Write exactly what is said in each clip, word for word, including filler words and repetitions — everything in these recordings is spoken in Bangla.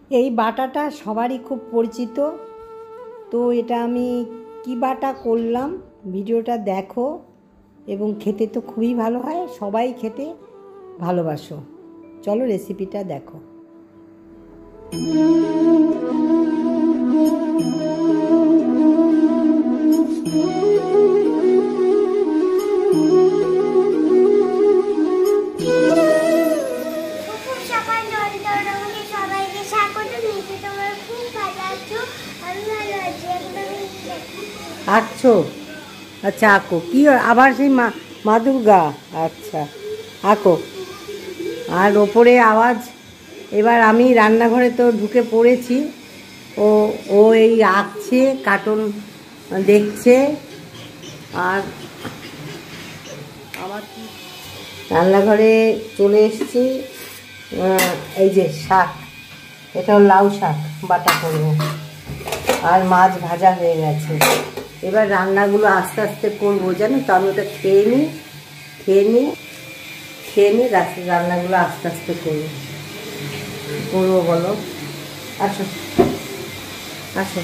এই বাটাটা সবারই খুব পরিচিত। তো এটা আমি কি বাটা করলাম ভিডিওটা দেখো, এবং খেতে তো খুবই ভালো হয়, সবাই খেতে ভালোবাসো। চলো রেসিপিটা দেখো। আঁকছো? আচ্ছা আঁকো। কি আবার সেই মা মা দুর্গা? আচ্ছা আঁকো। আর ওপরে আওয়াজ। এবার আমি রান্নাঘরে তো ঢুকে পড়েছি, ও ও এই আঁকছে, কার্টুন দেখছে। আর আমার কি রান্নাঘরে চলে এসেছি। এই যে শাক, এটা লাউ শাক বাটা করবো, আর মাছ ভাজা হয়ে গেছে। এবার রান্নাগুলো আস্তে আস্তে করবো, জানো তো। আমি ওটা খেয়ে নিই খেয়ে নিই খেয়ে নিই রান্নাগুলো আস্তে আস্তে করবো করবো বলো। আসো আসো।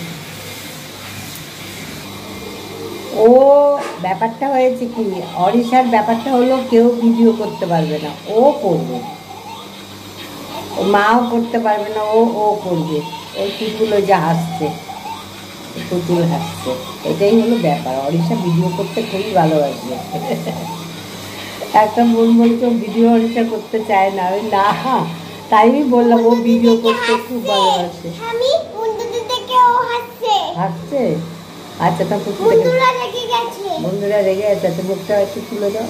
ও ব্যাপারটা হয়েছে কি, অরিশার ব্যাপারটা হলো কেউ ভিডিও করতে পারবে না, ও করবে। মাও করতে পারবে না, ও ও করবে। ওই পুতুলো যা হাসছে, পুতুল হাসছে, এটাই হলো ব্যাপার। অরিশা ভিডিও করতে খুবই ভালোবাসে। একটা বোন বলছে ভিডিও অরিশা করতে চায় না। ওই না, তাই আমি বললাম ও ভিডিও করতে খুব ভালোবাসে। হাসছে? আচ্ছা, তা বন্ধুরা রেগে গেছে, বন্ধুরা রেগে গেছে। তো মুখটা একটু তুলে দাও।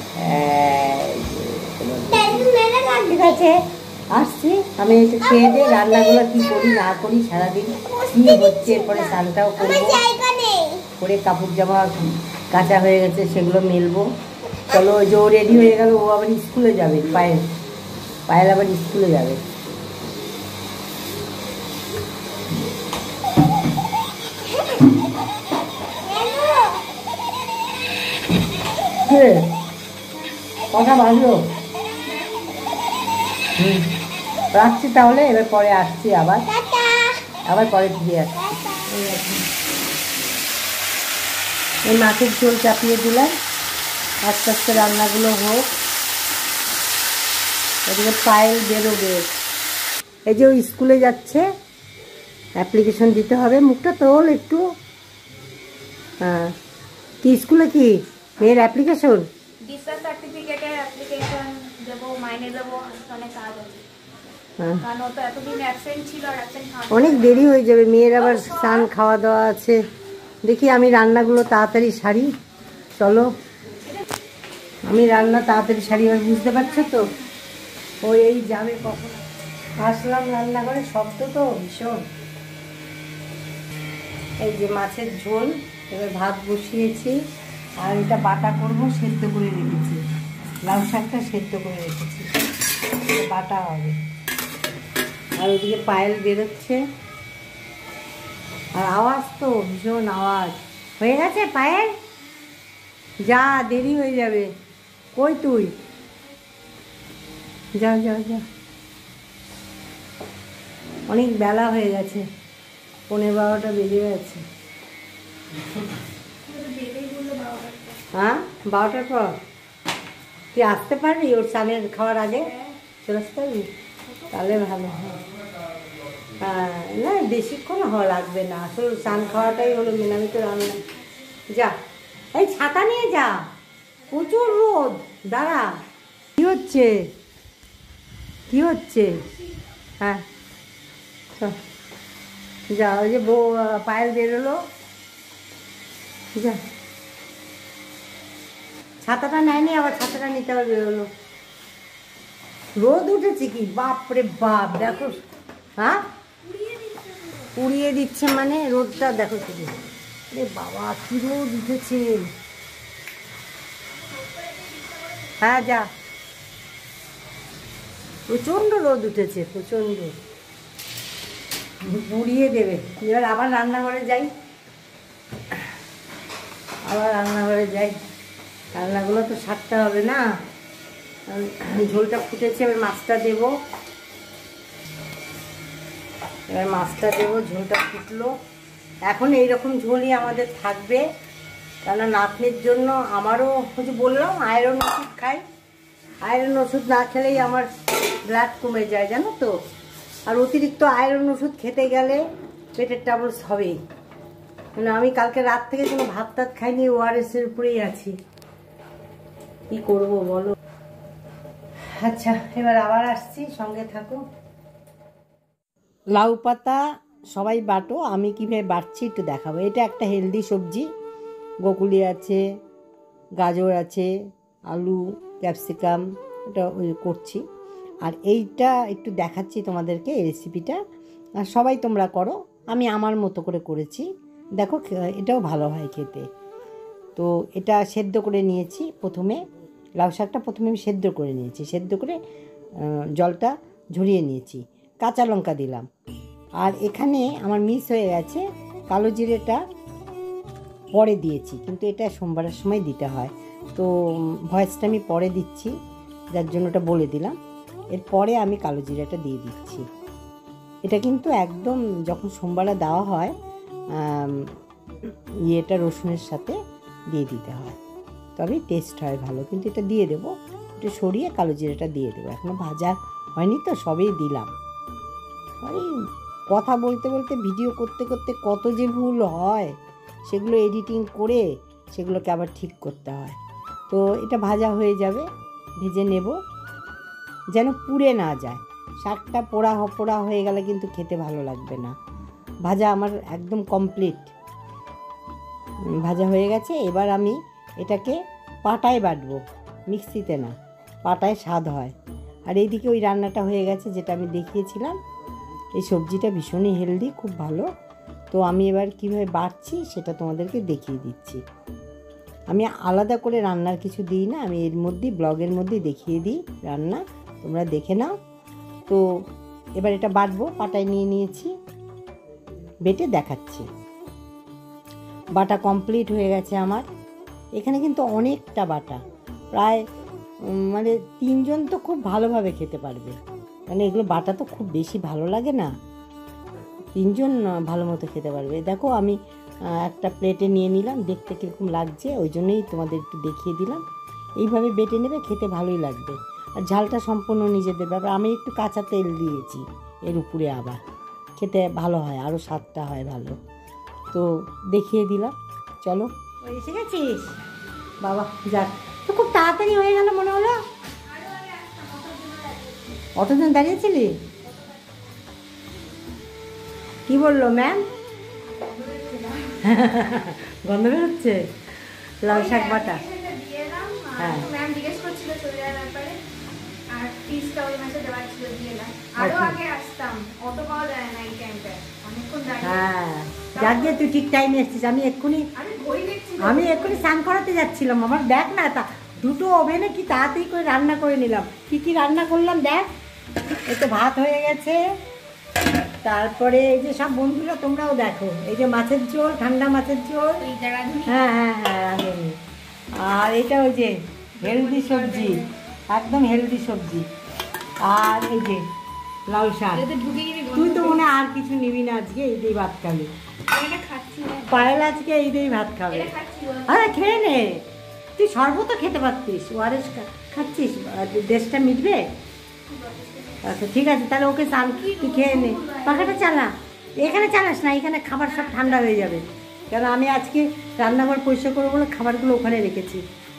ঠিক আছে, আসছি। আমি একটু খেয়ে দিয়ে রান্নাগুলো কি করি না করি সারাদিন কি হচ্ছে, এরপরে স্নানটাও করবো, করে কাপড় জামা কাঁচা হয়ে গেছে সেগুলো মেলবো। চলো, ওই যে ও রেডি হয়ে গেল, ও আবার স্কুলে যাবে। পায়েল পায়েল আবার স্কুলে যাবে। কটা বাজলো? হুম, রাখছি তাহলে। এবার পরে আসছি, আবার আবার পরে ফিরে আসছি। এই মাছের ঝোল চাপিয়ে দিলাম, আস্তে আস্তে রান্নাগুলো হোক। এদিকে পায়েল বেরোবে। এই যে ওই স্কুলে যাচ্ছে, অ্যাপ্লিকেশন দিতে হবে। মুখটা তোল একটু। হ্যাঁ, কি স্কুলে কি মেয়ের অ্যাপ্লিকেশন? অনেক দেরি হয়ে যাবে, মেয়ের আবার স্নান খাওয়া দাওয়া আছে। দেখি আমি রান্নাগুলো তাড়াতাড়ি সারি। চলো, আমি রান্না তাড়াতাড়ি সারি। আর বুঝতে পারছো তো, ও এই যাবে কখন। আসলাম রান্নাঘরে, শব্দ তো ভীষণ। এই যে মাছের ঝোল, এবার ভাত বসিয়েছি। আর এটা বাটা করবো, সেদ্ধ করে রেখেছি। লাউ শাকটা সেদ্ধ করে রেখেছি, বাটা হবে। আর ওদিকে পায়েল বেরোচ্ছে। আর আওয়াজ তো ভীষণ আওয়াজ। হয়ে গেছে পায়েল? যা, দেরি হয়ে যাবে। কই তুই? যা যা যা, অনেক বেলা হয়ে গেছে, পনেরো বারোটা বেজে গেছে। হ্যাঁ, বারোটার পর তুই আসতে পারবি? ওর চালের খাওয়ার আগে চলে আসতে পারবি? তাহলে ভালো হয়। হ্যাঁ, না বেশিক্ষণ হওয়া লাগবে না, আসলে চান খাওয়াটাই হলো মেন। আমি তো রান্না। যা, এই ছাতা নিয়ে যা, প্রচুর রোদ। দাঁড়া। কি হচ্ছে কি হচ্ছে? হ্যাঁ যা, ওই যে বউ পায়েল বেরোলো। যা, ছাতাটা নেয়নি, আবার ছাতাটা নিতে আবার বেরোলো। রোদ উঠেছে কি, বাপরে বাপ! দেখো। হ্যাঁ, উড়িয়ে দিচ্ছে মানে? রোদটা দেখো শুধু। আরে বাবা, কি রোদ উঠেছে! হ্যাঁ যা, প্রচণ্ড রোদ উঠেছে, প্রচণ্ড। উড়িয়ে দেবে। এবার আবার রান্নাঘরে যাই, আবার রান্নাঘরে যাই। রান্নাগুলো তো সারতে হবে না। ঝোলটা ফুটেছে, এবার মাছটা দেবো। এবার মাছটা দেবো, ঝোলটা ফুটলো। এখন এইরকম ঝোলই আমাদের থাকবে, কেননা নাতনির জন্য। আমারও হচ্ছে বললাম আয়রন ওষুধ খাই, আয়রন ওষুধ না খেলেই আমার ব্লাড কমে যায় জানো তো। আর অতিরিক্ত আয়রন ওষুধ খেতে গেলে পেটের ট্রাবলস হবেই। মানে আমি কালকে রাত থেকে কোনো ভাত টাত খাইনি, ওআরএসের উপরেই আছি। কি করব বলো। আচ্ছা এবার আবার আসছি, সঙ্গে থাকো। লাউ পাতা সবাই বাটো, আমি কীভাবে বাটছি একটু দেখাবো। এটা একটা হেলদি সবজি, গোকুলি আছে, গাজর আছে, আলু, ক্যাপসিকাম, এটা ওই করছি। আর এইটা একটু দেখাচ্ছি তোমাদেরকে, এই রেসিপিটা। আর সবাই তোমরা করো, আমি আমার মতো করে করেছি। দেখো এটাও ভালো হয় খেতে। তো এটা সেদ্ধ করে নিয়েছি প্রথমে, লাউ শাকটা প্রথমে আমি সেদ্ধ করে নিয়েছি, সেদ্ধ করে জলটা ঝরিয়ে নিয়েছি, কাঁচা লঙ্কা দিলাম। আর এখানে আমার মিস হয়ে গেছে, কালো জিরেটা পরে দিয়েছি, কিন্তু এটা সোমবারের সময় দিতে হয়, তো ভয়েসটা আমি পরে দিচ্ছি, যার জন্য ওটা বলে দিলাম। এরপরে আমি কালো জিরাটা দিয়ে দিচ্ছি। এটা কিন্তু একদম যখন সোমবারে দেওয়া হয় ইয়েটা রসুনের সাথে দিয়ে দিতে হয়, তবে টেস্ট হয় ভালো। কিন্তু এটা দিয়ে দেবো, একটু সরিয়ে কালো জিরাটা দিয়ে দেবো। এখনও ভাজা হয়নি তো, সবেই দিলাম। আরে কথা বলতে বলতে ভিডিও করতে করতে কত যে ভুল হয়, সেগুলো এডিটিং করে সেগুলোকে আবার ঠিক করতে হয়। তো এটা ভাজা হয়ে যাবে, ভেজে নেব যেন পুড়ে না যায়। শাকটা পোড়া পোড়া হয়ে গেলে কিন্তু খেতে ভালো লাগবে না। ভাজা আমার একদম কমপ্লিট, ভাজা হয়ে গেছে। এবার আমি এটাকে পাটায় বাটবো, মিক্সিতে না, পাটায় স্বাদ হয়। আর এইদিকে ওই রান্নাটা হয়ে গেছে যেটা আমি দেখিয়েছিলাম। এই সবজিটা ভীষণই হেলদি, খুব ভালো। তো আমি এবার কীভাবে বাটছি সেটা তোমাদেরকে দেখিয়ে দিচ্ছি। আমি আলাদা করে রান্নার কিছু দিই না, আমি এর মধ্যেই ব্লগের মধ্যেই দেখিয়ে দিই রান্না, তোমরা দেখে নাও। তো এবার এটা বাটবো, পাটায় নিয়ে নিয়েছি, বেটে দেখাচ্ছি। বাটা কমপ্লিট হয়ে গেছে আমার। এখানে কিন্তু অনেকটা বাটা, প্রায় মানে তিনজন তো খুব ভালোভাবে খেতে পারবে, মানে এগুলো বাটা তো খুব বেশি ভালো লাগে না, তিনজন ভালো মতো খেতে পারবে। দেখো আমি একটা প্লেটে নিয়ে নিলাম, দেখতে কীরকম লাগছে ওই জন্যই তোমাদের একটু দেখিয়ে দিলাম। এইভাবে বেটে নেবে, খেতে ভালোই লাগবে। আর ঝালটা সম্পূর্ণ নিজেদের ব্যাপার। আমি একটু কাঁচা তেল দিয়েছি এর উপরে, আবার খেতে ভালো হয়, আরও স্বাদটা হয় ভালো। তো দেখিয়ে দিলাম, চলো। এসে গেছিস বাবা, যাক তো খুব তাড়াতাড়ি হয়ে গেল মনে হলো। অতজন দাঁড়িয়েছিলি? কি বললো ম্যাম? গন্ধ বেরোচ্ছে লাল শাক বাটা। হ্যাঁ হ্যাঁ, যাক গিয়ে তুই ঠিক টাইমে এসছিস। আমি এক্ষুনি আমি এক্ষুনি স্নান করাতে যাচ্ছিলাম। আমার দেখ না, তা দুটো ওভেনে কি তাড়াতাড়ি করে রান্না করে নিলাম। কি কি রান্না করলাম দেখ, এই তো ভাত হয়ে গেছে, তারপরে এই যে সব বন্ধুরা তোমরাও দেখো, এই যে মাছের ঝোল, ঠান্ডা মাছের ঝোল, হ্যাঁ হ্যাঁ হ্যাঁ রাঁধুনি। আর এটা ওই যে হেলদি সবজি, একদম হেলদি সবজি। আর এই যে লাউ শাক। তুই তো মনে আর কিছু নিবি না আজকে, এই দিয়ে ভাত খাবি। পায়েল আজকে এই দিয়েই ভাত খাবে। আরে খেয়ে নে, তুই শরবত খেতে পারতিস, ওআরএস খাচ্ছিস, দেশটা মিটবে। আচ্ছা ঠিক আছে, তাহলে ওকে চাল তুই খেয়ে নে, পাখাটা চালা। এখানে চালাস না, এখানে খাবার সব ঠান্ডা হয়ে যাবে, কেন আমি আজকে রান্নাঘর পরিষ্কার করবো বলে খাবারগুলো ওখানে রেখেছি।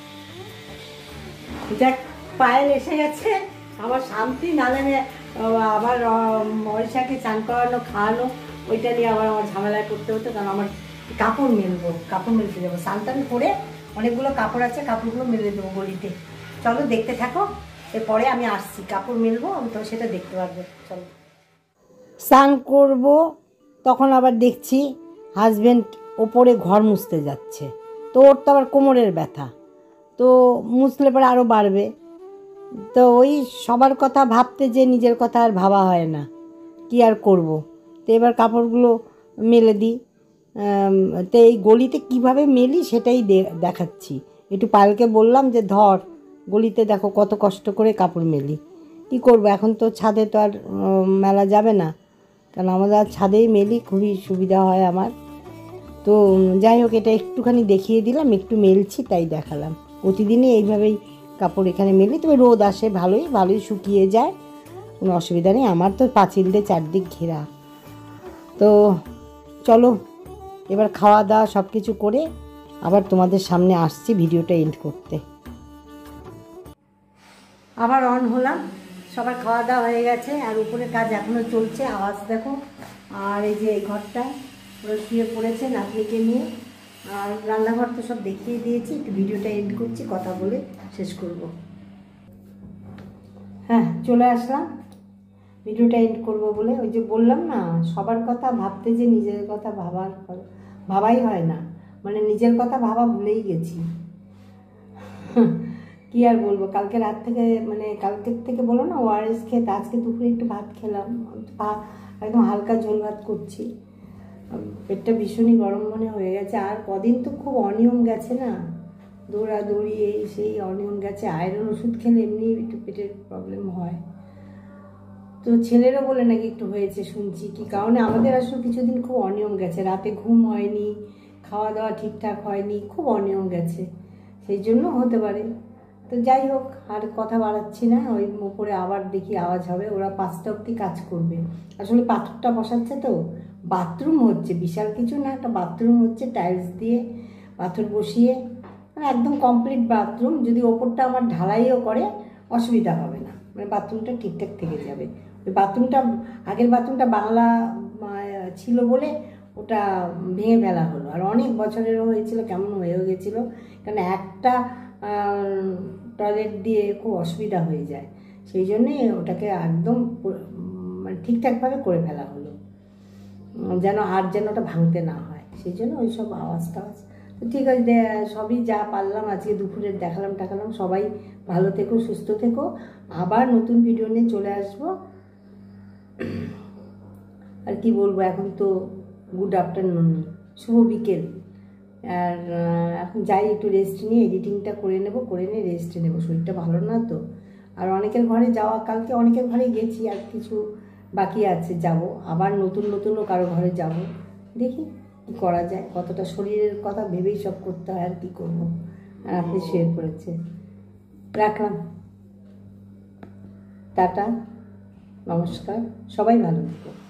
দেখ পায়েল এসে গেছে, আমার শান্তি। নালে আবার মরিষাকে চান করানো, খাওয়ানো, ওইটা নিয়ে আবার আমার ঝামেলায় করতে হতো, কারণ আমার কাপড় মেলবো, কাপড় মেলতে যাবো। স্নান টান করে অনেকগুলো কাপড় আছে, কাপড়গুলো মেলে দেবো গলিতে। চলো দেখতে থাকো, এরপরে আমি আসছি, কাপড় মেলবো, আমি তো সেটা দেখতে পারবো। চলো স্নান করবো, তখন আবার দেখছি হাজব্যান্ড ওপরে ঘর মুছতে যাচ্ছে। তো ওর তো আবার কোমরের ব্যথা, তো মুছলে পরে আরও বাড়বে। তো ওই সবার কথা ভাবতে যে নিজের কথা আর ভাবা হয় না, কি আর করব। তো এবার কাপড়গুলো মেলে দিই। তো এই গলিতে কিভাবে মেলি সেটাই দেখাচ্ছি। একটু পায়েলকে বললাম যে ধর, গলিতে দেখো কত কষ্ট করে কাপড় মেলি। কি করব, এখন তো ছাদে তো আর মেলা যাবে না, কারণ আমাদের আর ছাদেই মেলি, খুবই সুবিধা হয় আমার। তো যাই হোক, এটা একটুখানি দেখিয়ে দিলাম, একটু মেলছি তাই দেখালাম। প্রতিদিনই এইভাবেই কাপড় এখানে মেলি, তবে রোদ আসে ভালোই, ভালোই শুকিয়ে যায়, কোনো অসুবিধা নেই। আমার তো পাঁচিল দিয়ে চারদিক ঘেরা। তো চলো এবার খাওয়া দাওয়া সব কিছু করে আবার তোমাদের সামনে আসছি ভিডিওটা এন্ড করতে। আবার অন হলাম, সবার খাওয়া দাওয়া হয়ে গেছে, আর উপরে কাজ এখনও চলছে, আওয়াজ দেখো। আর এই যে এই ঘরটা ওরা শুয়ে পড়েছে নাতনিকে নিয়ে। আর রান্নাঘর তো সব দেখিয়ে দিয়েছি, একটু ভিডিওটা এন্ড করছি, কথা বলে শেষ করব। হ্যাঁ, চলে আসলাম ভিডিওটা এন্ড করবো বলে। ওই যে বললাম না, সবার কথা ভাবতে যে নিজের কথা ভাবার ভাবাই হয় না, মানে নিজের কথা ভাবা ভুলেই গেছি। কি আর বলবো, কালকে রাত থেকে মানে কালকের থেকে বলো না ওআরএস খেতে, আজকে দুপুরে একটু ভাত খেলাম, একদম হালকা ঝোল ভাত করছি। পেটটা ভীষণই গরম মনে হয়ে গেছে। আর কদিন তো খুব অনিয়ম গেছে না, দৌড়াদৌড়ি এই সেই অনিয়ম গেছে। আয়রন ওষুধ খেলে এমনি একটু পেটের প্রবলেম হয়। তো ছেলেরও বলে নাকি একটু হয়েছে শুনছি, কি কারণে আমাদের আসলে কিছুদিন খুব অনিয়ম গেছে, রাতে ঘুম হয়নি, খাওয়া দাওয়া ঠিকঠাক হয়নি, খুব অনিয়ম গেছে, সেই জন্য হতে পারে। তো যাই হোক, আর কথা বাড়াচ্ছি না, ওই উপরে আবার দেখি আওয়াজ হবে। ওরা পাঁচটা অবধি কাজ করবে। আসলে পাথরটা বসাচ্ছে তো, বাথরুম হচ্ছে, বিশাল কিছু না, একটা বাথরুম হচ্ছে টাইলস দিয়ে পাথর বসিয়ে, মানে একদম কমপ্লিট বাথরুম। যদি ওপরটা আমার ঢালাইও করে অসুবিধা হবে না, মানে বাথরুমটা ঠিকঠাক থেকে যাবে। ওই বাথরুমটা, আগের বাথরুমটা বাংলা ছিল বলে ওটা ভেঙে ফেলা হলো, আর অনেক বছরেরও হয়েছিল, কেমন হয়েও গেছিলো, কারণ একটা টয়লেট দিয়ে খুব অসুবিধা হয়ে যায়, সেই জন্যে ওটাকে একদম মানে ঠিকঠাকভাবে করে ফেলা হলো, যেন আর যেন ওটা ভাঙতে না হয়, সেই জন্য ওই সব আওয়াজ টাওয়াজ। তো ঠিক আছে, সবই যা পারলাম আজকে দুপুরে দেখালাম টাকালাম। সবাই ভালো থেকো, সুস্থ থেকো, আবার নতুন ভিডিও নিয়ে চলে আসবো। আর কি বলবো, এখন তো গুড আফটারনুন, শুভ বিকেল। আর এখন যাই একটু রেস্ট নিয়ে এডিটিংটা করে নেব, করে নিয়ে রেস্ট নেবো, শরীরটা ভালো না তো। আর অনেকের ঘরে যাওয়া, কালকে অনেকের ঘরে গেছি, আর কিছু বাকি আছে যাব, আবার নতুন নতুনও কারো ঘরে যাব, দেখি কী করা যায়। কতটা শরীরের কথা ভেবেই সব করতে হয়, আর কী করবো। আর আপনি শুয়ে পড়েছে, রাখলাম, টাটা, নমস্কার, সবাই ভালো থেকো।